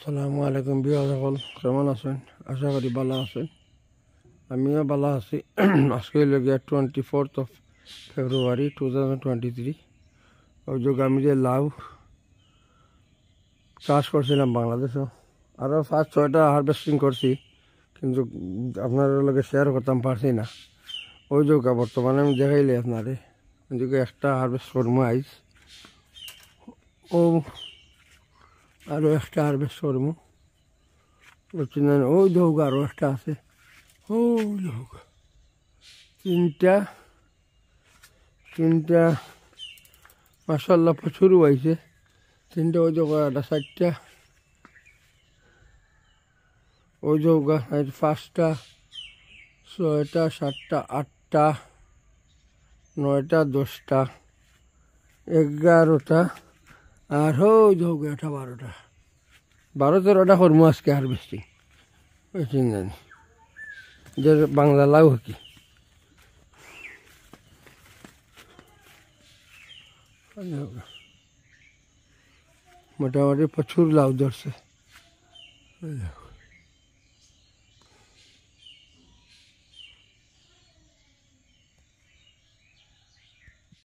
আসসালামু আলাইকুম বিয়া সকল কেমন আছেন? আশা করি ভালো আছেন। আমিও ভালো আছি। আজকে লেগে 24 ফেব্রুয়ারি 2023। ওই যোগ আমি যে লাউ চাষ করছিলাম বাংলাদেশও, আরও 5-6টা হারভেস্টিং করছি, কিন্তু আপনার লগে শেয়ার করতাম পারছি না। ওই যোগ বর্তমানে আমি দেখাইলে আপনারে ওই যোগে একটা হারভেস্ট করবো আইস, ও আরও একটা হারভেস্ট করবো। ওই যোগ আরও একটা আছে, ওই যোগ তিনটা মাশাআল্লাহ প্রচুর হয়েছে। তিনটা ওই যোগ একটা 4টা ওই যোগ 5টা 6টা 7টা 8টা 9টা 10টা 11টা আর ওই যোগ একটা 12-13টা করবো আজকে হারভেস্টিং। ওই চিন্তানি যে বাংলা লাউ কি মোটামুটি প্রচুর লাউ ধরছে।